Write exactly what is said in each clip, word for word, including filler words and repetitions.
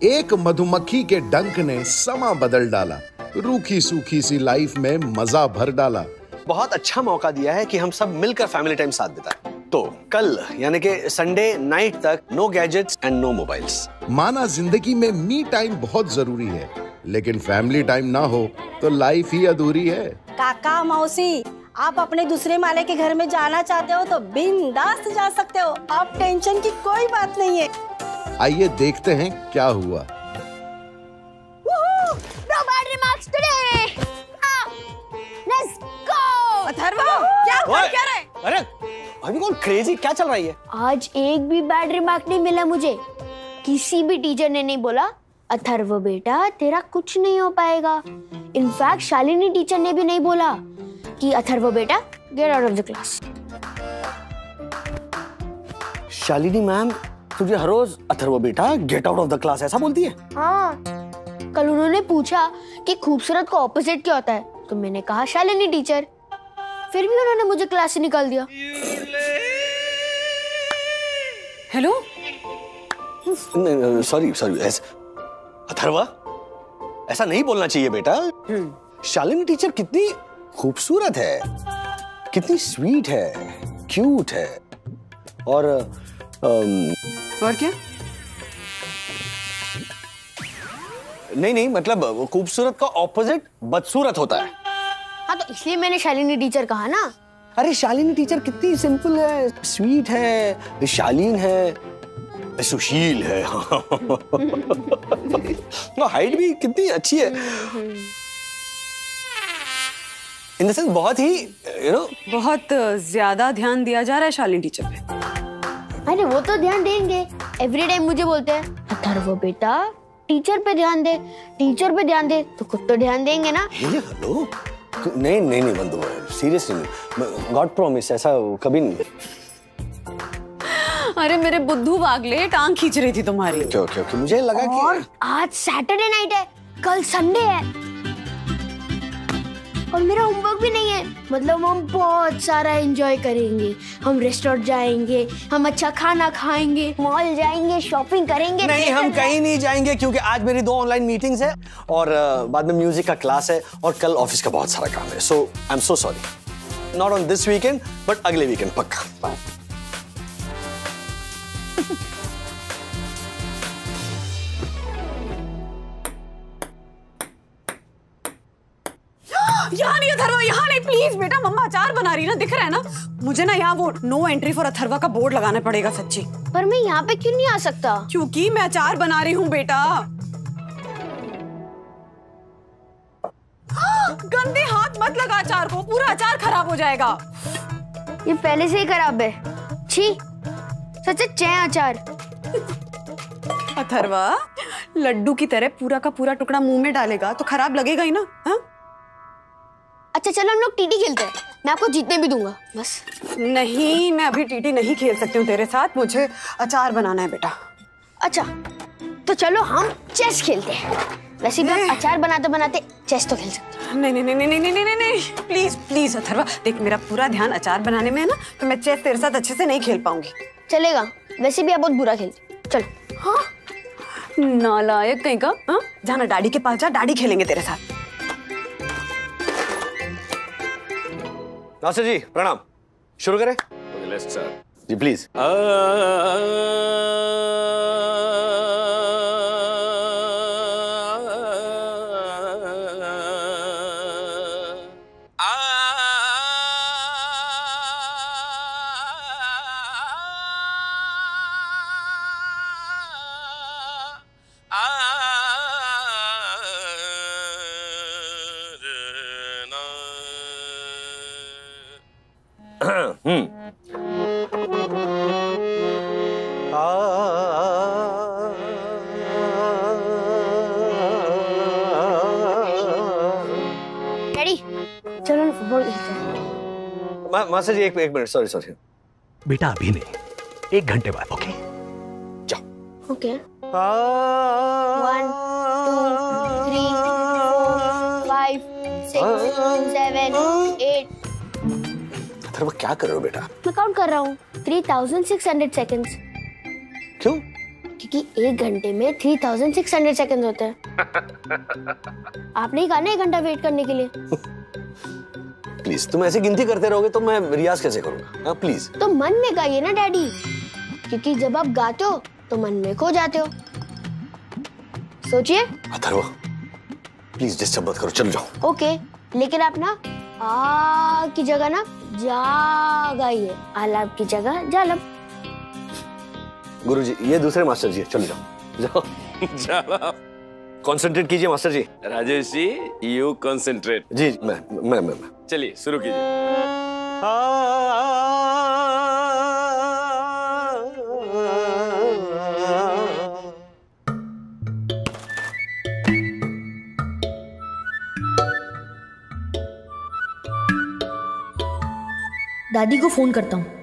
एक मधुमक्खी के डंक ने समा बदल डाला, रूखी सूखी सी लाइफ में मजा भर डाला। बहुत अच्छा मौका दिया है कि हम सब मिलकर फैमिली टाइम साथ बिताएं। तो कल यानी कि संडे नाइट तक no gadgets and no mobiles. माना जिंदगी में मी टाइम बहुत जरूरी है, लेकिन फैमिली टाइम ना हो तो लाइफ ही अधूरी है। काका मौसी, आप अपने दूसरे माले के घर में जाना चाहते हो तो बिंदास जा सकते हो, आप टेंशन की कोई बात नहीं है। आइए देखते हैं क्या हुआ। No bad remarks today. Ah, let's go. Atharva, क्या हुआ क्या रहा है? अरे अभी कौन क्रेजी, क्या चल रही है? आज एक भी बैड रिमार्क नहीं मिला मुझे। किसी भी टीचर ने नहीं बोला अथर्व बेटा तेरा कुछ नहीं हो पाएगा। इनफैक्ट शालिनी टीचर ने भी नहीं बोला कि अथर्व बेटा get out of the class. Shalini ma'am तुझे हर रोज अथर्व बेटा get out of the class ऐसा बोलती है? हाँ, कल उन्होंने पूछा कि खूबसूरत का ऑपोजिट क्या होता है, तो मैंने कहा शालिनी टीचर। फिर भी उन्होंने मुझे क्लास से निकाल दिया। हेलो, सॉरी सॉरी अथर्वा, ऐसा नहीं बोलना चाहिए बेटा। शालिनी टीचर कितनी खूबसूरत है, कितनी स्वीट है, क्यूट है और um, और क्या? नहीं नहीं मतलब खूबसूरत का ऑपोजिट बदसूरत होता है। हाँ, तो इसलिए मैंने शालिनी टीचर कहा ना। अरे शालिनी टीचर कितनी सिंपल है, स्वीट है, शालीन है, सुशील है। हाइट भी कितनी अच्छी है। इन द सेंस बहुत ही यू नो बहुत ज्यादा ध्यान दिया जा रहा है शालिनी टीचर पे। अरे वो तो ध्यान देंगे, एवरी टाइम मुझे बोलते हैं अथर्व बेटा टीचर पे ध्यान दे, टीचर पे ध्यान दे, तो खुद तो ध्यान देंगे ना। हेलो, नहीं नहीं नहीं बंधु, सीरियसली नहीं, गॉड प्रॉमिस ऐसा कभी नहीं। अरे मेरे बुद्धू वागले, टांग खींच रही थी तुम्हारी। क्यों क्यों क्यों? मुझे लगा कि और आज सैटरडे नाइट है, कल संडे है और मेरा होमवर्क भी नहीं है, मतलब हम बहुत सारा एंजॉय करेंगे। हम रेस्टोरेंट जाएंगे, हम अच्छा खाना खाएंगे, मॉल जाएंगे, शॉपिंग करेंगे। नहीं, हम कहीं नहीं जाएंगे क्योंकि आज मेरी दो ऑनलाइन मीटिंग्स है और uh, बाद में म्यूजिक का क्लास है और कल ऑफिस का बहुत सारा काम है। So I am so sorry, not on this weekend but अगले वीकेंड पक्का। बाय। यहाँ नहीं अथर्वा, यहाँ नहीं, प्लीज बेटा, मम्मा अचार बना रही ना, दिख रहा है ना मुझे ना। यहाँ वो नो एंट्री फॉर अथर्वा का बोर्ड लगाना पड़ेगा सच्ची। पर मैं यहाँ पे क्यों नहीं आ सकता? क्योंकि मैं अचार बना रही हूँ बेटा। गंदे हाथ मत लगा अचार को, पूरा अचार खराब हो जाएगा। ये पहले से ही खराब है। छी, सच चे अचार। अथर्वा लड्डू की तरह पूरा का पूरा टुकड़ा मुंह में डालेगा तो खराब लगेगा ही ना। हा? अच्छा चलो हम लोग टीटी खेलते हैं, मैं आपको जीतने भी दूंगा बस। नहीं, मैं अभी टीटी नहीं खेल सकती हूँ तेरे साथ, मुझे अचार बनाना है बेटा। अच्छा तो चलो हम चेस खेलते हैं। वैसे भी हम अचार बनाते बनाते चेस तो खेल सकते हैं। नहीं नहीं नहीं नहीं नहीं नहीं नहीं प्लीज प्लीज अथर्वा, देख मेरा पूरा ध्यान अचार बनाने में है ना, तो मैं चेस तेरे साथ अच्छे से नहीं खेल पाऊंगी। चलेगा, वैसे भी आप बहुत बुरा खेलते। चलो। हाँ नालायक कहीं का। हाँ जाना डैडी के पास जा, डैडी खेलेंगे तेरे साथ। मास्टर जी प्रणाम, शुरू करें? लेट्स स्टार्ट जी प्लीज। हम्म डैडी चलो ना फुटबॉल खेलते हैं। मास्टर जी एक एक मिनट, सॉरी सॉरी। बेटा अभी नहीं, एक घंटे बाद। ओके जाओ। Okay. One two three four five six seven eight. Atharva क्या कर रहे हो बेटा? मैं काउंट कर रहा हूँ। Three thousand six hundred seconds. क्यों? क्योंकि एक घंटे में three thousand six hundred second होते हैं। आपने ही कहा ना एक घंटा वेट करने के लिए। प्लीज, तुम ऐसे गिनती करते रहोगे तो मैं रियाज कैसे करूंगा? हाँ प्लीज। तो मन में गाइए ना डैडी, क्योंकि जब आप गाते हो तो मन में खो जाते हो। सोचिए। अथर्वा, प्लीज डिस्टर्ब मत करो, चलो जाओ। ओके, लेकिन आप ना आ की जगह ना जा गाइए, आलाप की जगह जालब। गुरुजी, ये दूसरे मास्टर जी, चलो जाओ जाओ चलो कंसंट्रेट कीजिए मास्टर जी। Rajesh ji, you concentrate. जी मैं मैं मैं, मैं। चलिए शुरू कीजिए। दादी को फोन करता हूँ।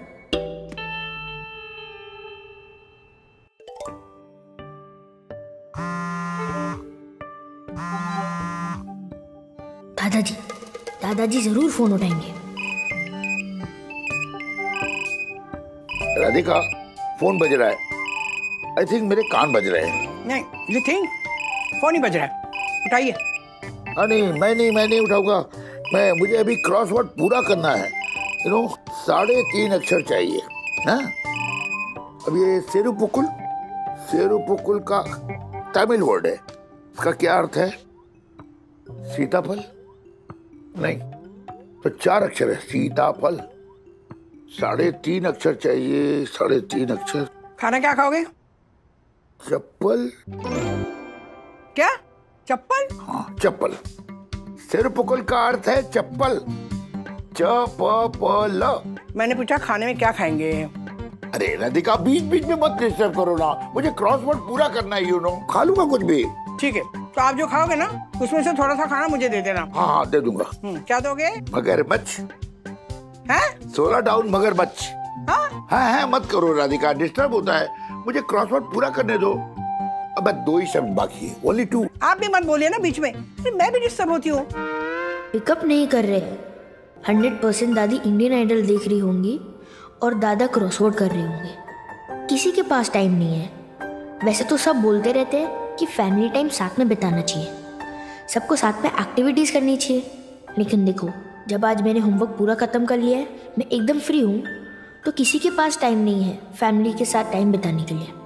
दादाजी, दादाजी जरूर फोन उठाएंगे। राधिका, फोन बज रहा है। आई थिंक मेरे कान बज रहे हैं। नहीं, यू थिंक फोन ही बज रहा है, उठाइए। हाँ नहीं, मैं नहीं मैं नहीं उठाऊंगा। मैं मुझे अभी क्रॉसवर्ड पूरा करना है। यू नो, साढ़े तीन अक्षर चाहिए ना। अब ये सेरुपुकुल, सेरुपुकुल का तमिल वर्ड है। इसका क्या अर्थ है? सीताफल? नहीं, तो चार अक्षर है, सीताफल। साढ़े तीन अक्षर चाहिए, साढ़े तीन अक्षर। खाना क्या खाओगे? चप्पल। क्या? चप्पल? हाँ, चप्पल। सेरुपुकुल का अर्थ है चप्पल। चप्पल। मैंने पूछा खाने में क्या खाएंगे? अरे राधिका, बीच बीच में मत डिस्टर्ब करो ना, मुझे क्रॉसवर्ड पूरा करना है। यू नो, खा लूंगा कुछ भी। ठीक है, तो आप जो खाओगे ना उसमें से थोड़ा सा खाना मुझे दे देना। हाँ हाँ, दे दूंगा। क्या दोगे? मगरमच्छ। हैं? सोलह डाउन मगरमच्छ। हाँ हाँ हाँ, मत करो राधिका, डिस्टर्ब होता है। मुझे क्रॉसवर्ड पूरा करने दो। अब दो ही शब्द बाकी है, ओनली टू। आप भी मत बोलिए ना बीच में, मैं भी डिस्टर्ब होती हूँ। पिकअप नहीं कर रहे। हंड्रेड परसेंट दादी इंडियन आइडल देख रही होंगी और दादा क्रॉसवर्ड कर रहे होंगे। किसी के पास टाइम नहीं है। वैसे तो सब बोलते रहते हैं कि फैमिली टाइम साथ में बिताना चाहिए, सबको साथ में एक्टिविटीज करनी चाहिए, लेकिन देखो, जब आज मैंने होमवर्क पूरा खत्म कर लिया है, मैं एकदम फ्री हूँ, तो किसी के पास टाइम नहीं है फैमिली के साथ टाइम बिताने के लिए।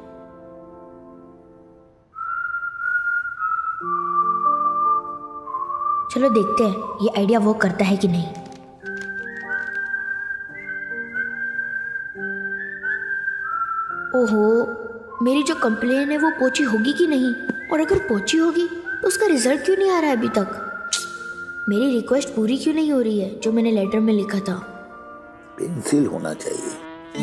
चलो देखते हैं ये आइडिया वर्क करता है कि नहीं। ओहो, मेरी जो कंप्लेन है वो पहुंची होगी कि नहीं, और अगर पहुंची होगी तो उसका रिजल्ट क्यों नहीं आ रहा है अभी तक? मेरी रिक्वेस्ट पूरी क्यों नहीं हो रही है जो मैंने लेटर में लिखा था? पेंसिल होना चाहिए।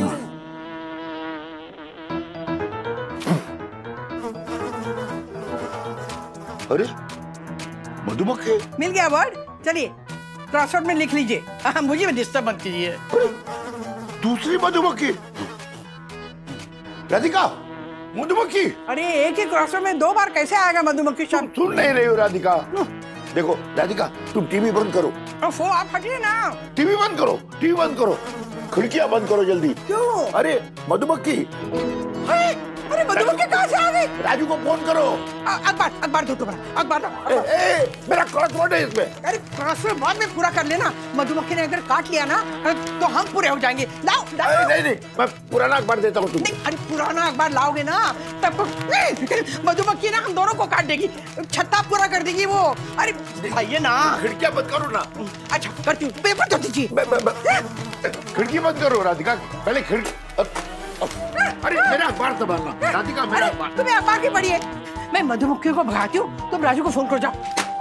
अरे मधुमक्खी मिल गया वर्ड। चलिए क्रॉसवर्ड में लिख लीजिए। हाँ, मुझे भी डिस्टर्ब मत कीजिए। दूसरी मधुमक्खी। राधिका, मधुमक्खी। अरे एक ही क्रॉसवर्ड में दो बार कैसे आएगा मधुमक्खी शब्द? सुन नहीं रही हो राधिका? देखो राधिका, तुम टीवी बंद करो। वो आप हटिए ना। टीवी बंद करो, टीवी बंद करो, खिड़कियां बंद करो जल्दी। क्यों? अरे मधुमक्खी। अरे अरे मधुमक्खी कहाँ से आ गई? राजू को फोन करो। अखबार अखबार दो तुम्हारा अखबार दो। ए, ए, मेरा क्रॉसवर्ड है इसमें। अरे क्रॉसवर्ड बाद में पूरा कर लेना। मधुमक्खी ने अगर काट लिया ना तो हम पूरे हो जाएंगे। लाओ लाओ। नहीं नहीं, मैं पुराना अखबार देता हूँ तुमको। अरे पुराना अखबार लाओगे ना तब मधुमक्खी ना हम दोनों को काट देगी, छत्ता पूरा कर देगी वो। अरे भाई ना, खिड़कियां बंद करो ना। अच्छा करती हूँ, पेपर दो दीजिए। खिड़की बंद करो राधिका, पहले खिड़की। अरे मेरा अखबार संभालना राधिका, मेरा अखबार। तुम्हें अखबार की पड़ी है। मैं मधुमक्खियों को भगाती हूँ, तुम राजू को फोन करो। जाओ।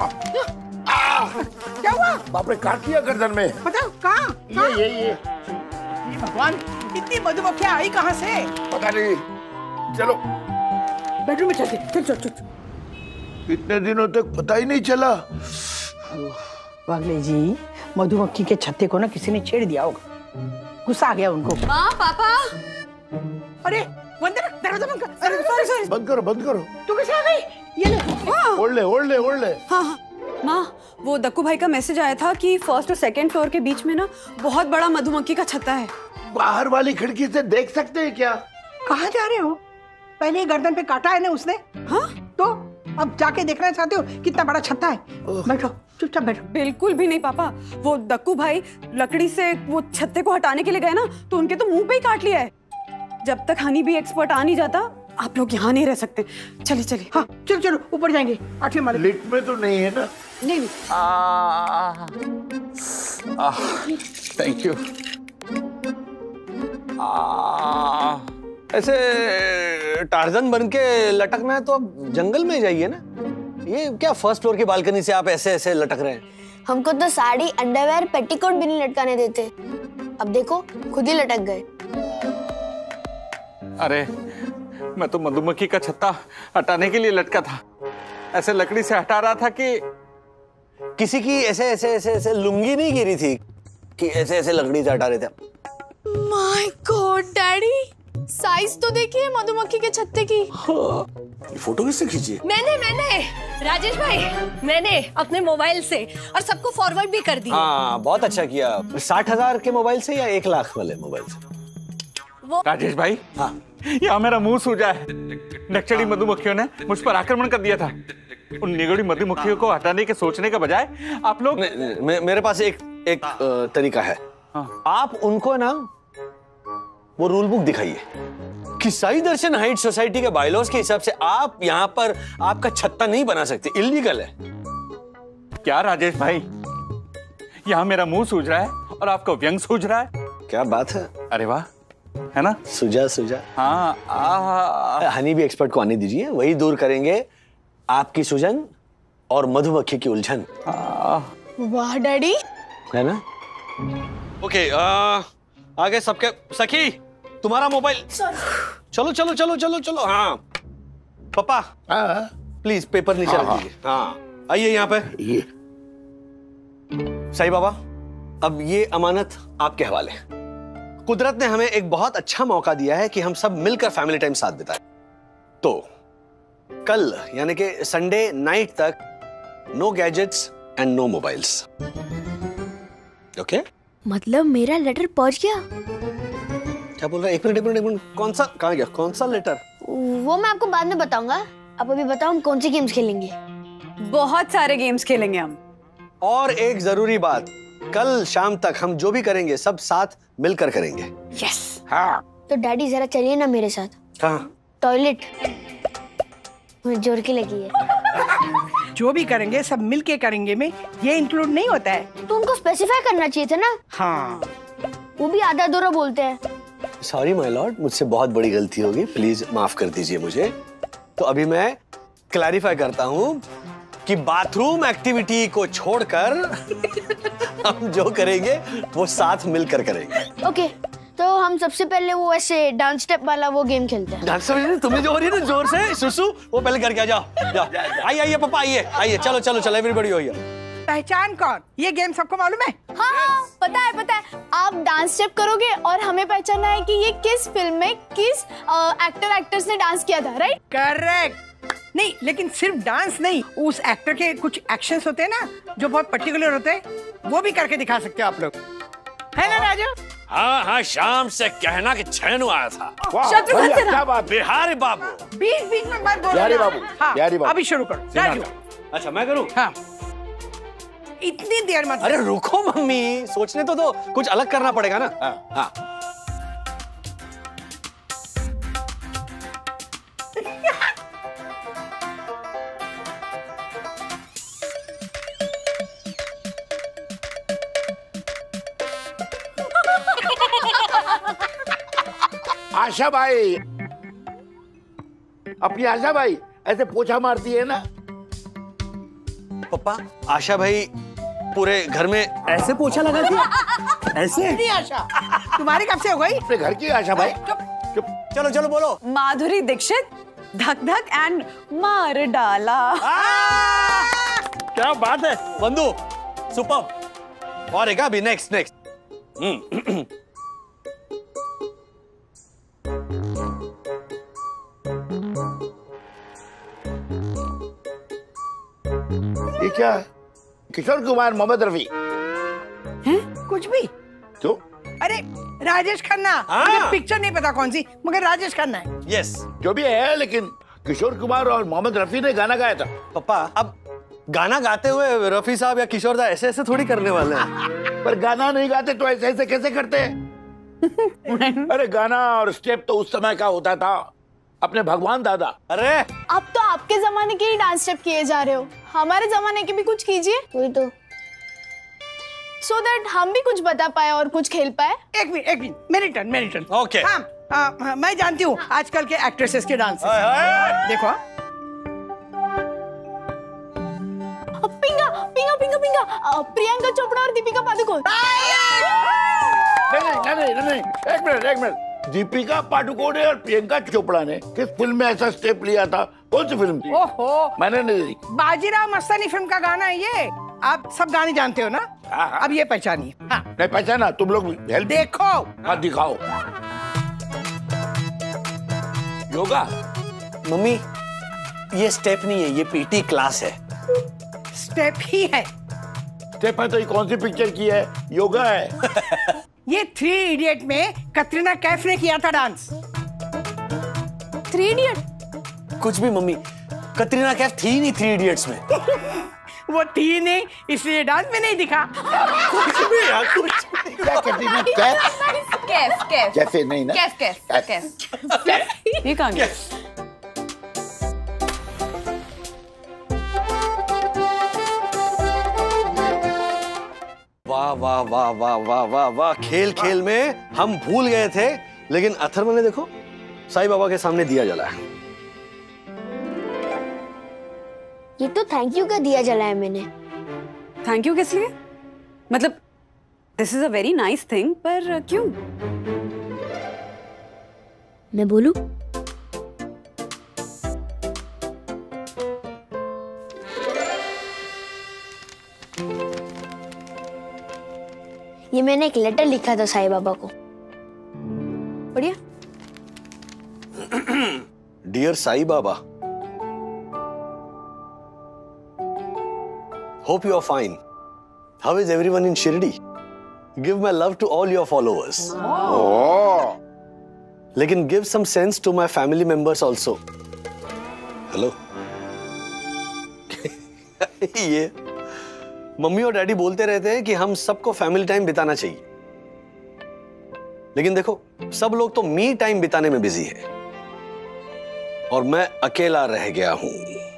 क्या हुआ? बाप रे, काट लिया गर्दन में। बताओ कहाँ? ये ये ये भगवान, इतनी मधुमक्खियाँ आई कहाँ से? पता नहीं। चलो बेडरूम में चलते। चल चल चल। इतने दिनों तक पता ही नहीं चला। वागले जी, मधुमक्खी के छत्ते को ना किसी ने छेड़ दिया होगा, गुस्सा आ गया उनको। माँ, पापा। अरे वंदना, दरवाजा बंद कर। अरे सॉरी सॉरी। बंद करो बंद करो। तू कैसे आ गई? ये ले। ओढ़ ले ओढ़ ले ओढ़ ले। हाँ हाँ माँ, वो दक्कू भाई का मैसेज आया था कि फर्स्ट और सेकंड फ्लोर के बीच में ना बहुत बड़ा मधुमक्खी का छत्ता है। बाहर वाली खिड़की से देख सकते हैं क्या? कहाँ जा रहे हो? पहले ही गर्दन पे काटा है ना उसने। हाँ तो अब जाके देखना चाहते हो कितना बड़ा छत्ता है? बैठो चुपचाप बैठो। बिल्कुल भी नहीं पापा, वो दक्कू भाई लकड़ी से वो छत्ते को हटाने के लिए गए ना तो उनके तो मुंह पे ही काट लिया है। जब तक हनी भी एक्सपर्ट आ नहीं जाता आप लोग यहाँ नहीं रह सकते। चलिए चलिए। हाँ चलो चलो ऊपर जाएंगे आठवीं माले। लिफ्ट में तो नहीं है ना? नहीं थैंक यू। ऐसे टार्जन बन के लटकना है तो अब जंगल में जाइए ना। ये क्या फर्स्ट फ्लोर की बालकनी से आप ऐसे ऐसे लटक रहे हैं? हमको तो साड़ी, अंडरवेयर, पेटीकोट भी नहीं लटकाने देते। अब देखो खुद ही लटक गए। अरे मैं तो मधुमक्खी का छत्ता हटाने के लिए लटका था, ऐसे लकड़ी से हटा रहा था कि किसी की ऐसे ऐसे ऐसे ऐसे लुंगी नहीं गिरी थी कि ऐसे ऐसे लकड़ी से हटा रहे थे। माय गॉड डैडी, साइज तो देखिए मधुमक्खी के छत्ते की। हाँ, ये फोटो किससे खींची है? मैंने मैंने राजेश भाई मैंने अपने मोबाइल से और सबको फॉरवर्ड भी कर दिया। हाँ बहुत अच्छा किया। साठ हजार के मोबाइल से या एक लाख वाले मोबाइल से? वो राजेश भाई, हाँ यहाँ मेरा मुंह सूजा है। नक्सली मधुमक्खियों ने मुझ पर आक्रमण कर दिया था। उन निगड़ी मधुमक्खियों को हटाने के सोचने के बजाय आप लोग मे, मे, मेरे पास एक एक आ, तरीका है। हाँ। आप उनको ना वो रूल बुक दिखाइए कि साई दर्शन हाइट सोसाइटी के बायलॉज के हिसाब से आप यहाँ पर आपका छत्ता नहीं बना सकते, इल्लीगल है। क्या राजेश भाई, यहाँ मेरा मुंह सूझ रहा है और आपको व्यंग सूझ रहा है? क्या बात है। अरे वाह, है ना? सुजा सुजा। हाँ आ, हनी भी एक्सपर्ट को आने दीजिए, वही दूर करेंगे आपकी सूजन और मधुमक्खी की उलझन। वाह डैडी, है ना? ओके आ, आगे सबके। सखी तुम्हारा मोबाइल। चलो चलो चलो चलो चलो। हाँ पापा, हाँ प्लीज पेपर नीचे रख दीजिए। हाँ आइए यहाँ पे। ये साईं बाबा, अब ये अमानत आपके हवाले। कुदरत ने हमें एक बहुत अच्छा मौका दिया है कि हम सब मिलकर फैमिली टाइम साथ बिताएं। तो कल यानी कि संडे नाइट तक no gadgets and no mobiles. Okay? मतलब मेरा लेटर पहुंच गया? क्या बोल रहा है? एक मिनट एक मिनट एक मिनट। कौन सा, कहाँ गया? कौन सा लेटर? वो मैं आपको बाद में बताऊंगा। आप अभी बताओ हम कौन सी गेम्स खेलेंगे? बहुत सारे गेम्स खेलेंगे हम। और एक जरूरी बात, कल शाम तक हम जो भी करेंगे सब साथ मिलकर करेंगे। यस। हाँ तो डैडी जरा चलिए ना मेरे साथ। कहाँ? टॉयलेट। मुझे जोर की लगी है। जो भी करेंगे सब मिलके करेंगे में ये इंक्लूड नहीं होता है। तो उनको स्पेसिफाई करना चाहिए था ना। हाँ वो भी आधा अधूरा बोलते हैं। सॉरी माय लॉर्ड, मुझसे बहुत बड़ी गलती होगी, प्लीज माफ कर दीजिए मुझे। तो अभी मैं क्लैरिफाई करता हूँ कि बाथरूम एक्टिविटी को छोड़कर हम जो करेंगे वो साथ मिलकर करेंगे। ओके, तो हम सबसे पहले वो ऐसे डांस स्टेप वाला वो गेम खेलते हैं। Dance step? तुम्हें जो हो रही है ना जोर से सुसु, वो पहले करके आ जाओ। जाओ आइए आइए पापा, आइए आइए, चलो चलो चलो एवरीबॉडी हो गया। पहचान कौन? ये गेम सबको मालूम है? हाँ हाँ पता है पता है। आप डांस स्टेप करोगे और हमें पहचानना है कि ये किस फिल्म में किस एक्टर एक्ट्रेस ने डांस किया था, राइट? करेक्ट। नहीं लेकिन सिर्फ डांस नहीं, उस एक्टर के कुछ एक्शंस होते हैं ना जो बहुत पर्टिकुलर होते हैं, वो भी करके दिखा सकते हो आप लोग, है ना राजू? हाँ हाँ, शाम से कहना कि छेनू आया था। शत्रुघ्न सिन्हा। क्या बात? बिहारी बाबू। बीच बीच में बात बोलो। बिहारी बाबू, हाँ, बिहारी बाबू। अभी शुरू करो राजू। अच्छा मैं करूँ? हाँ इतनी देर मत। अरे रुको मम्मी, सोचने तो दो, कुछ अलग करना पड़ेगा ना। हाँ हाँ। आशा भाई, अपनी आशा भाई ऐसे पोछा मारती है ना। पापा, आशा भाई पूरे घर में ऐसे पोछा लगा दिया? ऐसे? नहीं आशा, तुम्हारी कब से हो गई? अपने घर की आशा भाई। चुप। चलो चलो बोलो। माधुरी दीक्षित, धक धक एंड मार डाला। क्या बात है बंधु, सुपर। और एक अभी नेक्स्ट नेक्स्ट। ये क्या है? किशोर कुमार, मोहम्मद रफी। हैं? कुछ भी। क्यों? अरे राजेश खन्ना। हाँ। मुझे पिक्चर नहीं पता कौन सी, मगर राजेश खन्ना है। यस, जो भी है, लेकिन किशोर कुमार और मोहम्मद रफी ने गाना गाया था। पापा अब गाना गाते हुए रफी साहब या किशोर दा ऐसे ऐसे थोड़ी करने वाले हैं। पर गाना नहीं गाते तो ऐसे ऐसे कैसे करते? अरे गाना और स्टेप तो उस समय का होता था, अपने भगवान दादा। अरे अब तो आपके जमाने के ही डांस स्टेप किए जा रहे हो, हमारे जमाने के भी कुछ कीजिए। वही तो, सो दैट हम भी कुछ बता पाए और कुछ खेल पाए। एक मिनट एक मिनट, मेरी टर्न मेरी टर्न। ओके। हाँ, हाँ, हाँ, मैं जानती हूँ आजकल के एक्ट्रेसेस के डांस। हाय, हाय। देखो पिंगा पिंगा पिंगा पिंगा अ, प्रियंका चोपड़ा और दीपिका पादुकोण। नहीं नहीं नहीं नहीं नहीं, एक मिनट एक मिनट। दीपिका पादुकोण और प्रियंका चोपड़ा ने किस फिल्म में ऐसा स्टेप लिया था? कौन सी फिल्म थी? ओहो, मैंने नहीं देखी। बाजीराव मस्तानी फिल्म का गाना है ये। आप सब गाने जानते हो ना? हाँ, हाँ। अब ये पहचानिए। हाँ। नहीं पहचाना, तुम लोग हेल्प देखो। हाँ दिखाओ। योगा। मम्मी ये स्टेप नहीं है, ये पीटी क्लास है। स्टेप ही है। स्टेप है तो ये कौन सी पिक्चर की है? योगा है। ये थ्री इडियट में कतरीना कैफ ने किया था डांस। Three idiot? कुछ भी मम्मी, कतरीना कैफ थी नहीं थ्री इडियट्स में। वो थी नहीं, इसलिए डांस में नहीं दिखा। कुछ भी यार, कुछ भी। क्या कतरीना कैफ? कैफ कैफ कैफे नहीं ना? कैफ कैफ कैफ ये कहाँ गया? वाह वाह वाह वाह वाह वाह वाह, खेल खेल में हम भूल गए थे, लेकिन अथर्व ने देखो साईं बाबा के सामने दिया जलाया। ये तो थैंक यू का दिया जलाया मैंने। थैंक यू किस लिए? मतलब this is a very nice thing, पर क्यों? मैं बोलूं? ये मैंने एक लेटर लिखा था साईं बाबा को। बढ़िया। Dear Sai Baba, hope you are fine. How is everyone in Shirdi? Give my love to all your followers. Oh. लेकिन give some sense to my family members also. Hello. ये मम्मी और डैडी बोलते रहते हैं कि हम सबको फैमिली टाइम बिताना चाहिए, लेकिन देखो सब लोग तो मी टाइम बिताने में बिजी है और मैं अकेला रह गया हूं।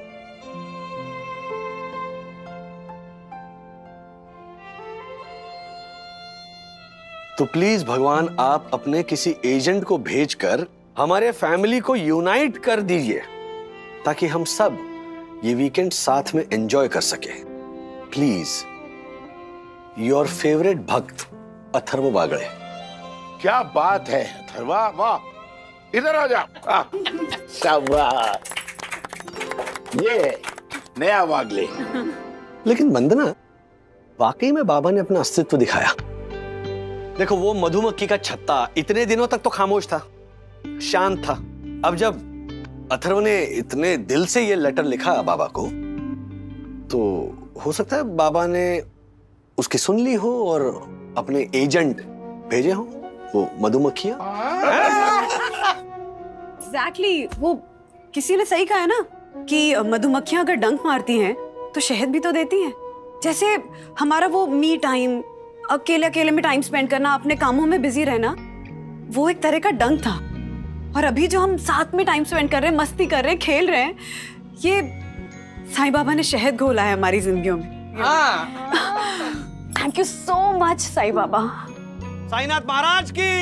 तो प्लीज भगवान आप अपने किसी एजेंट को भेजकर हमारे फैमिली को यूनाइट कर दीजिए ताकि हम सब ये वीकेंड साथ में एंजॉय कर सके। प्लीज, योर फेवरेट भक्त अथर्व वागले। क्या बात है अथर्वा, वाह, इधर आ जा। शाबाश, ये नया वागले। लेकिन वंदना, वाकई में बाबा ने अपना अस्तित्व दिखाया। देखो वो मधुमक्खी का छत्ता इतने दिनों तक तो खामोश था, शांत था। अब जब अथर्व ने इतने दिल से ये लेटर लिखा बाबा को, तो हो सकता है बाबा ने उसकी सुन ली हो और अपने एजेंट भेजे हो, वो मधुमक्खियां। एग्जैक्टली, वो किसी ने सही कहा है ना कि मधुमक्खियां अगर डंक मारती हैं तो शहद भी तो देती हैं। जैसे हमारा वो मी टाइम, अकेले अकेले में टाइम स्पेंड करना, अपने कामों में बिजी रहना, वो एक तरह का डंक था। और अभी जो हम साथ में टाइम स्पेंड कर रहे हैं, मस्ती कर रहे हैं, खेल रहे हैं, ये साईं बाबा ने शहद घोला है हमारी जिंदगियों में। Thank you so much Sai Baba. Sainath Maharaj की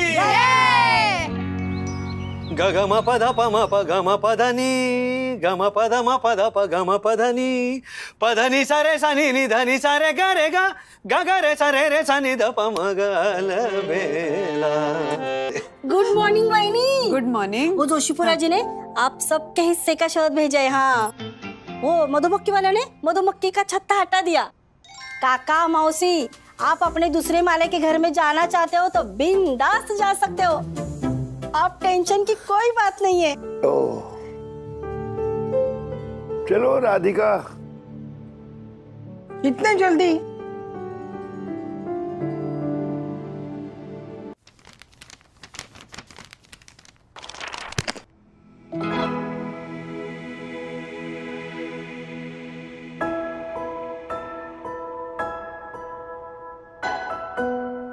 ग ग म प ध प म प ग म प ध नि ग म प ध म प ध प ग म प ध नि प ध नि सा रे सा नि नि ध नि सा रे ग रे ग ग ग रे सा रे रे सा नि ध प म ग ल बेला। गुड मॉर्निंग वाइनी। Good morning. वो जोशीपुरा जी ने आप सबके हिस्से का शहद भेजा है। हाँ, वो मधुमक्खी वाले ने मधुमक्खी का छत्ता हटा दिया। काका मौसी, आप अपने दूसरे माले के घर में जाना चाहते हो तो बिंदास जा सकते हो, आप टेंशन की कोई बात नहीं है। ओह, चलो राधिका। इतने जल्दी?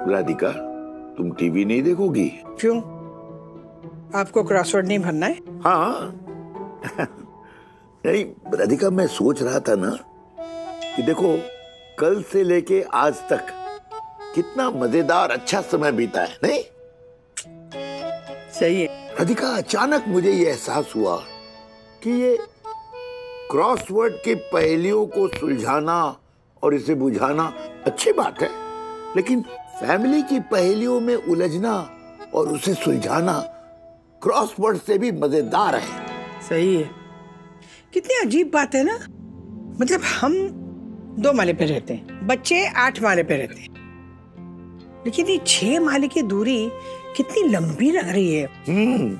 राधिका, तुम टीवी नहीं देखोगी? क्यों? आपको क्रॉसवर्ड नहीं भरना है? हाँ। नहीं राधिका, मैं सोच रहा था ना कि देखो कल से लेके आज तक कितना मजेदार अच्छा समय बीता है, नहीं? सही है। राधिका, अचानक मुझे ये एहसास हुआ कि ये क्रॉसवर्ड के पहेलियों को सुलझाना और इसे बुझाना अच्छी बात है, लेकिन फैमिली की पहेलियों में उलझना और उसे सुलझाना क्रॉसवर्ड से भी मजेदार है। सही है। कितनी अजीब बात है ना, मतलब हम दो माले पे रहते हैं, बच्चे आठ माले पे रहते हैं, लेकिन ये छह माले की दूरी कितनी लंबी लग रही है। हम्म।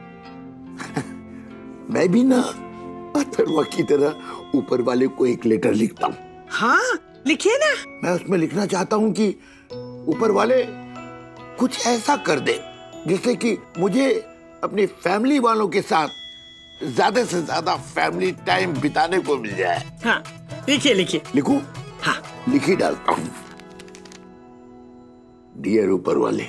मैं भी ना अथर्वा की तरह ऊपर वाले को एक लेटर लिखता हूँ। हाँ लिखिए ना। मैं उसमें लिखना चाहता हूँ कि ऊपर वाले कुछ ऐसा कर दे जिससे कि मुझे अपनी फैमिली वालों के साथ ज्यादा से ज्यादा फैमिली टाइम बिताने को मिल जाए। हाँ लिखिए लिखिए। लिखूं? हाँ लिख ही डालता हूँ। डियर ऊपर वाले,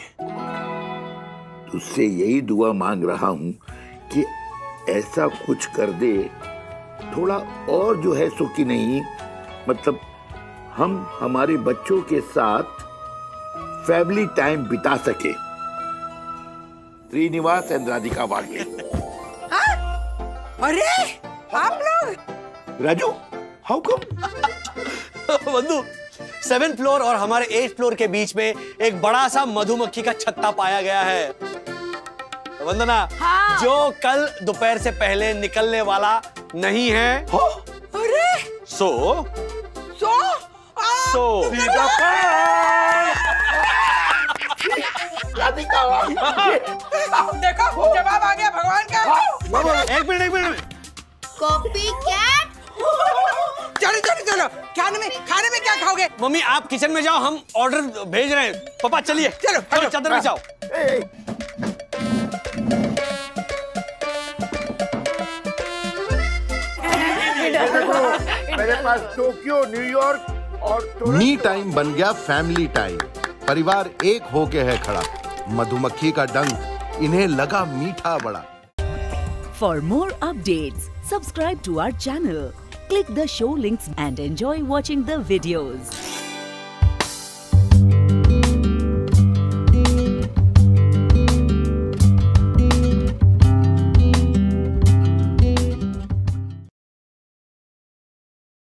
तुझसे यही दुआ मांग रहा हूँ कि ऐसा कुछ कर दे, थोड़ा और जो है सो कि नहीं, मतलब हम हमारे बच्चों के साथ फैमिली टाइम बिता सके। श्रीनिवास एंड राधिका वागले। अरे आप लोग? Raju, how come? बंधु, सेवन फ्लोर और हमारे एट फ्लोर के बीच में एक बड़ा सा मधुमक्खी का छत्ता पाया गया है। वंदना, हाँ। जो कल दोपहर से पहले निकलने वाला नहीं है। अरे सो सो सो राधिका, देखो जवाब आ गया भगवान का। एक मिनट एक मिनट कॉपी कैट। चलो चलो चलो, खाने में खाने में क्या खाओगे? मम्मी आप किचन में जाओ, हम ऑर्डर भेज रहे हैं। पापा चलिए, चलो चलो चादर में जाओ। मेरे पास टोक्यो, न्यूयॉर्क और मी टाइम बन गया फैमिली टाइम। परिवार एक होके है खड़ा। मधुमक्खी का डंक इन्हें लगा मीठा बड़ा। For more updates, subscribe to our channel, click the show links and enjoy watching the videos.